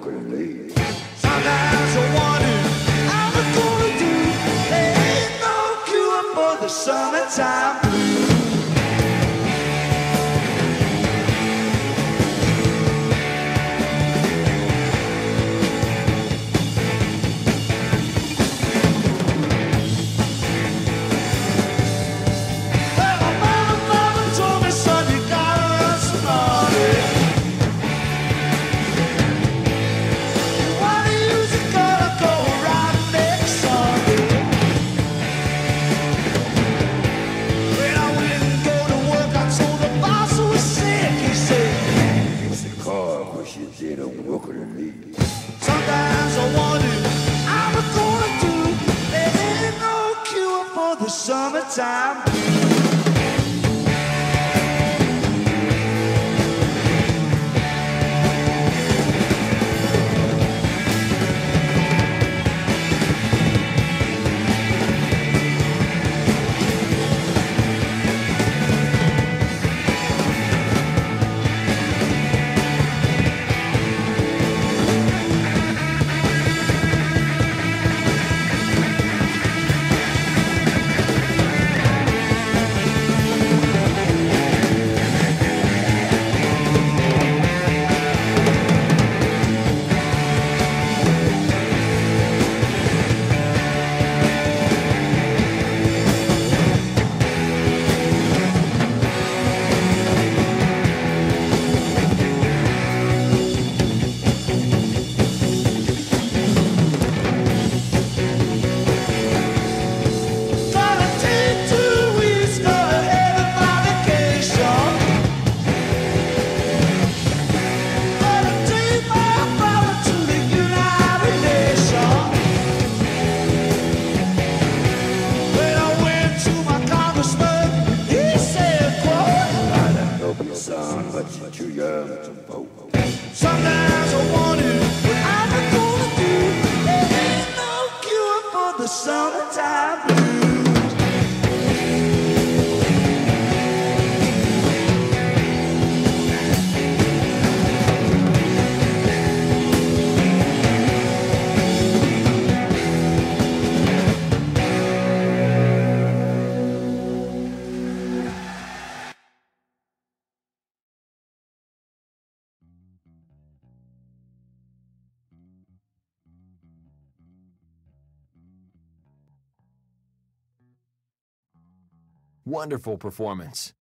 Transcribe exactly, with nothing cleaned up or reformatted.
working late. Sometimes I wonder how I'm gonna do. There ain't no cure for the summertime blues. Well, my mama, mama told me, son, you gotta run some money. Why the music gonna go right next Sunday? When I went and go to work, I told the boss who was sick. He said, Fix the car, wish you did on working late. sometimes I wonder how I'm gonna do. There ain't no cure for the summertime. Gonna take two weeks, go ahead of my vacation. Gonna take my father to the United Nations. When I went to my congressman, he said, quote, I don't know your son, but you're too young to vote. sometimes I wonder what I'm gonna do. There ain't no cure for the summertime blues. Wonderful performance.